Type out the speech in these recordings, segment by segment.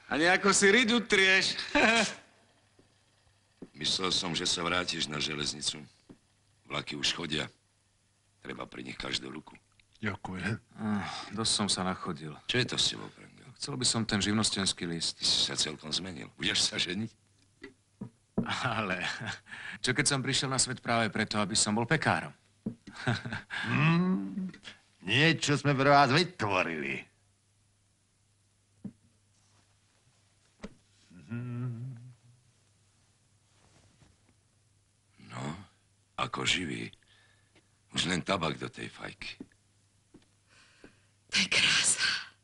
A nejako si riť utrieš. Myslel som, že sa vrátiš na železnicu. Vlaky už chodia. Treba pri nich každú ruku. Ďakujem. Dosť som sa nachodil. Čo je to s tebou, Prangel? Chcel by som ten živnostenský list. Ty si sa celkom zmenil. Budeš sa ženiť? Ale čo keď som prišiel na svet práve preto, aby som bol pekárom? Niečo sme pre vás vytvorili. No, ako živý. Už len tabak do tej fajky. To je krása.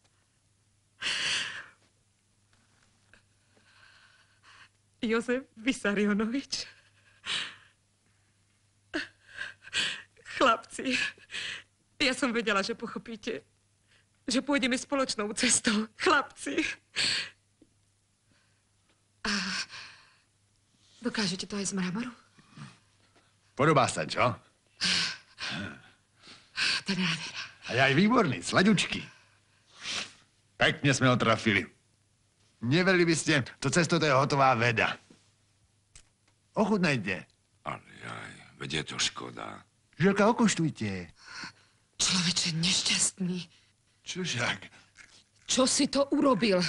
Jozef Vysarionovič. Chlapci, ja som vedela, že pochopíte, že pôjdeme spoločnou cestou. Chlapci. A dokážete to aj z mramoru? Podobá sa, čo? To je nádhera. A aj výborný, sladučky. Pekne sme ho trafili. Neverili by ste, to cesto to je hotová veda. Ochutnajte. Ale aj, veď je to škoda. Želka, okoštujte. Človeče nešťastný. Čožak? Čo si to urobil?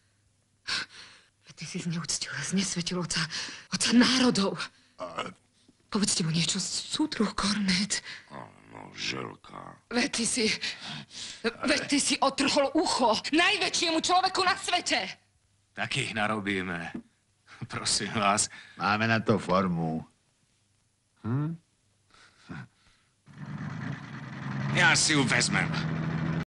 Ty si zneúctil, znesvetil oca národov. Povedzte mu niečo, súdruh Kornet. Áno, Želka. Veď ty si otrhol ucho najväčšiemu človeku na svete. Takých narobíme. Prosím vás. Máme na to formu. Ja si ju vezmem.